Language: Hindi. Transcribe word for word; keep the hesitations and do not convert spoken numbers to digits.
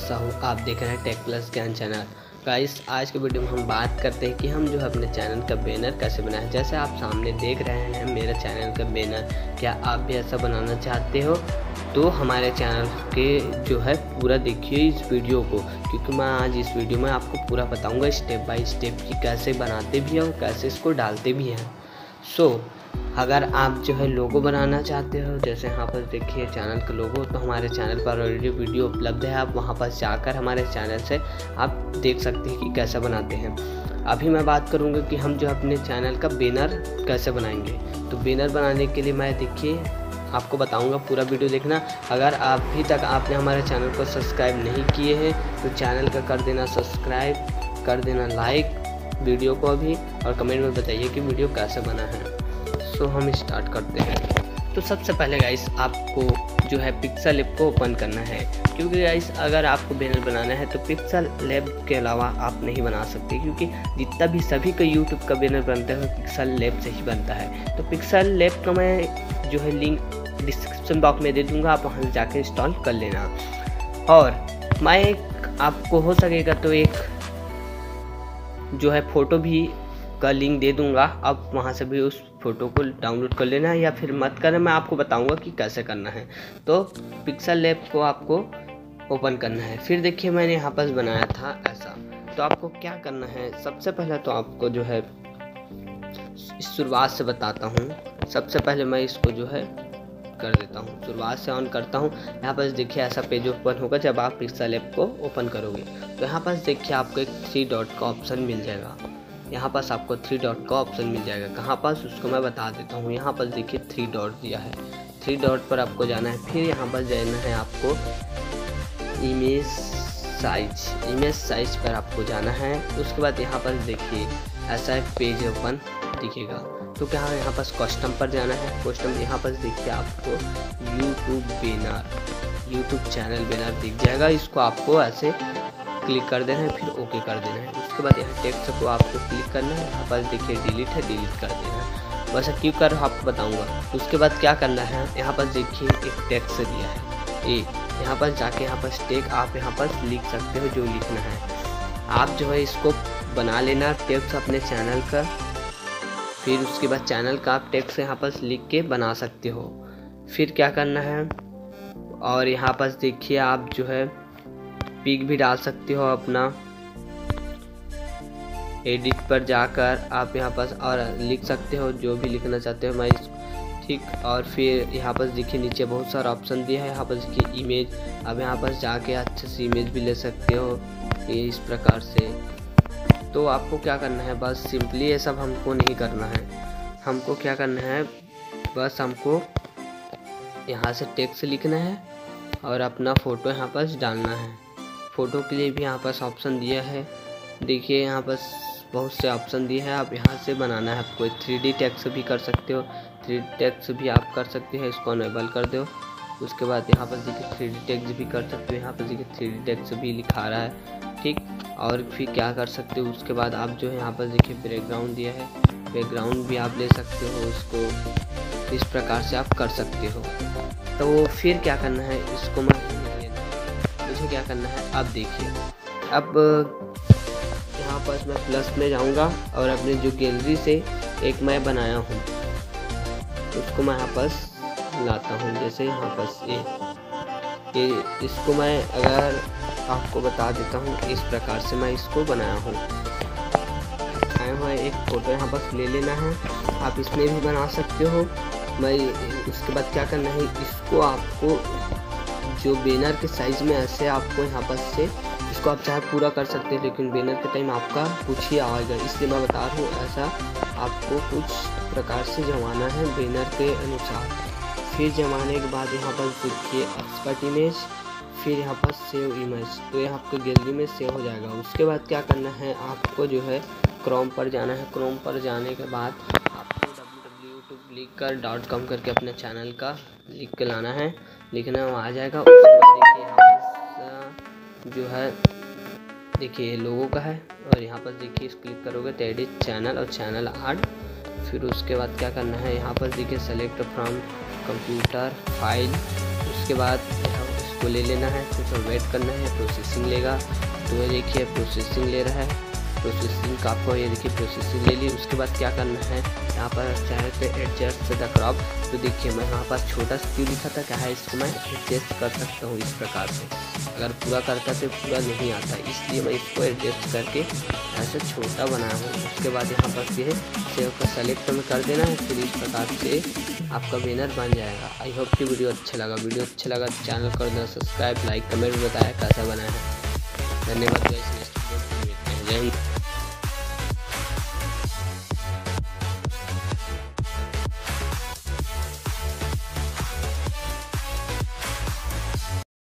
साहू, आप देख रहे हैं tech plus Gyan channel. Guys, आज के वीडियो में हम बात करते हैं कि हम जो है अपने चैनल का बैनर कैसे बनाएं। जैसे आप सामने देख रहे हैं मेरा चैनल का बैनर, क्या आप भी ऐसा बनाना चाहते हो तो हमारे चैनल के जो है पूरा देखिए इस वीडियो को, क्योंकि मैं आज इस वीडियो में आपको पूरा बताऊंगा स्टेप बाय स्टेप कि कैसे बनाते भी हैं और कैसे इसको डालते भी हैं। सो so, अगर आप जो है लोगो बनाना चाहते हो, जैसे यहाँ पर देखिए चैनल का लोगो, तो हमारे चैनल पर ऑलरेडी वीडियो उपलब्ध है। आप वहाँ पर जाकर हमारे चैनल से आप देख सकते हैं कि कैसे बनाते हैं। अभी मैं बात करूँगा कि हम जो अपने चैनल का बैनर कैसे बनाएंगे। तो बैनर बनाने के लिए मैं देखिए आपको बताऊंगा, पूरा वीडियो देखना। अगर अभी तक आपने हमारे चैनल को सब्सक्राइब नहीं किए हैं तो चैनल का कर देना सब्सक्राइब, कर देना लाइक वीडियो को अभी, और कमेंट में बताइए कि वीडियो कैसे बना है। सो so, हम स्टार्ट करते हैं। तो सबसे पहले गाइस आपको जो है पिक्सेल ऐप को ओपन करना है, क्योंकि गाइस अगर आपको बैनर बनाना है तो पिक्सेल ऐप के अलावा आप नहीं बना सकते, क्योंकि जितना भी सभी का यूट्यूब का बैनर बनता है पिक्सेल ऐप से ही बनता है। तो पिक्सेल ऐप का मैं जो है लिंक डिस्क्रिप्शन बॉक्स में दे दूंगा, आप वहाँ जाकर इंस्टॉल कर लेना। और मैं एक आपको हो सकेगा तो एक जो है फ़ोटो भी का लिंक दे दूंगा, आप वहाँ से भी उस फ़ोटो को डाउनलोड कर लेना है, या फिर मत करना, मैं आपको बताऊंगा कि कैसे करना है। तो पिक्सेल ऐप को आपको ओपन करना है। फिर देखिए मैंने यहाँ पर बनाया था ऐसा। तो आपको क्या करना है, सबसे पहले तो आपको जो है शुरुआत से बताता हूँ। सबसे पहले मैं इसको जो है कर देता हूँ, शुरुआत से ऑन करता हूँ। यहाँ पर देखिए ऐसा पेज ओपन होगा जब आप पिक्सेल ऐप को ओपन करोगे। तो यहाँ पर देखिए आपको एक थ्री डॉट का ऑप्शन मिल जाएगा। यहाँ पास आपको थ्री डॉट का ऑप्शन मिल जाएगा। कहाँ पास उसको मैं बता देता हूँ। यहाँ पर देखिए थ्री डॉट दिया है, थ्री डॉट पर आपको जाना है। फिर यहाँ पर जाना है आपको इमेज साइज, इमेज साइज पर आपको जाना है। उसके बाद यहाँ पर देखिए ऐसा एक पेज ओपन दिखेगा। तो क्या यहाँ पास कस्टम पर जाना है। कस्टम यहाँ पर देखिए आपको YouTube banner, YouTube channel banner दिख जाएगा। इसको आपको ऐसे क्लिक कर देना है, फिर ओके कर देना है। उसके बाद यहाँ टेक्स्ट को आपको क्लिक करना है। यहाँ पर देखिए डिलीट है, डिलीट कर देना है। वैसे क्यों कर आपको बताऊंगा। उसके बाद क्या करना है, यहाँ पर देखिए एक टेक्स्ट दिया है ए, यहाँ पर जाके यहाँ पर टेक्स्ट आप यहाँ पर लिख सकते हो जो लिखना है। आप जो है इसको बना लेना टेक्स्ट अपने चैनल का। फिर उसके बाद चैनल का आप टेक्स्ट यहाँ पर लिख के बना सकते हो। फिर क्या करना है, और यहाँ पर देखिए आप जो है पिक भी डाल सकते हो अपना। एडिट पर जाकर आप यहाँ पर और लिख सकते हो जो भी लिखना चाहते हो। मैं ठीक, और फिर यहाँ पर देखिए नीचे बहुत सारा ऑप्शन दिया है। यहाँ पर देखिए इमेज, अब यहाँ पर जाके अच्छे से इमेज भी ले सकते हो ये इस प्रकार से। तो आपको क्या करना है, बस सिंपली ये सब हमको नहीं करना है। हमको क्या करना है, बस हमको यहाँ से टेक्स्ट लिखना है और अपना फ़ोटो यहाँ पर डालना है। फ़ोटो के लिए भी यहाँ पर ऑप्शन दिया है। देखिए यहाँ पर बहुत से ऑप्शन दिए हैं, आप यहाँ से बनाना है। आपको थ्री डी टेक्स्ट भी कर सकते हो, थ्री डी टेक्स्ट भी आप कर सकते हैं, इसको अनेबल कर दो। उसके बाद यहाँ पर देखिए थ्री डी टेक्स्ट भी कर सकते हो। यहाँ पर देखिए थ्री डी टेक्स्ट भी लिखा रहा है, ठीक। और फिर क्या कर सकते हो, उसके बाद आप जो है यहाँ पर देखिए बैकग्राउंड दिया है, बैकग्राउंड भी आप ले सकते हो। उसको इस प्रकार से आप कर सकते हो। तो फिर क्या करना है, इसको मैं मुझे क्या करना है, अब देखिए अब यहाँ पर मैं प्लस में जाऊँगा और अपने जो गैलरी से एक मैं बनाया हूँ उसको मैं यहाँ पर लाता हूँ। जैसे यहाँ पर ये ये इसको मैं अगर आपको बता देता हूँ, इस प्रकार से मैं इसको बनाया हूँ। आया हुआ एक फ़ोटो यहाँ पर ले लेना है, आप इसमें भी बना सकते हो। मैं उसके बाद क्या करना है, इसको आपको जो बैनर के साइज़ में ऐसे आपको यहाँ पर से इसको आप चाहे पूरा कर सकते हैं, लेकिन बैनर के टाइम आपका कुछ ही आएगा, इसलिए मैं बता रहा हूँ ऐसा आपको कुछ प्रकार से जमाना है बैनर के अनुसार। फिर जमाने के बाद यहाँ पर देखिए एक्सपर्ट इमेज, फिर यहाँ पर सेव इमेज, तो ये आपको गैलरी में सेव हो जाएगा। उसके बाद क्या करना है, आपको जो है क्रोम पर जाना है। क्रोम पर जाने के बाद आपको डब्ल्यू डब्ल्यू यूट्यूब लिख कर डॉट कॉम करके अपने चैनल का लिख के लाना है, लिखना वहाँ आ जाएगा। उसके बाद देखिए यहाँ पर जो है देखिए लोगो का है, और यहाँ पर देखिए इस क्लिक करोगे तो एडिट चैनल और चैनल आर्ट। फिर उसके बाद क्या करना है, यहाँ पर देखिए सेलेक्ट फ्रॉम कंप्यूटर फाइल। उसके बाद इसको ले लेना है, थोड़ा वेट करना है, प्रोसेसिंग लेगा। तो ये देखिए प्रोसेसिंग ले रहा है, प्रोसेसिंग का आपको ये देखिए प्रोसेसिंग ले ली। उसके बाद क्या करना है, यहाँ पर चैनल पे एडजस्ट द क्रॉप। तो देखिए मैं यहाँ पर छोटा सा क्यों लिखा था, क्या है इसको मैं एडजस्ट कर सकता हूँ इस प्रकार से। अगर पूरा करता तो पूरा नहीं आता, इसलिए मैं इसको एडजस्ट करके ऐसे छोटा बनाया हूँ। उसके बाद यहाँ पर से सेव का सेलेक्ट में कर देना है, फिर इस प्रकार से आपका बैनर बन जाएगा। आई होप कि वीडियो अच्छा लगा। वीडियो अच्छा लगा तो चैनल कर देना सब्सक्राइब, लाइक, कमेंट में बताया कैसा बनाया है। धन्यवाद गाइस, नेक्स्ट वीडियो में मिलते हैं। जय हिंद।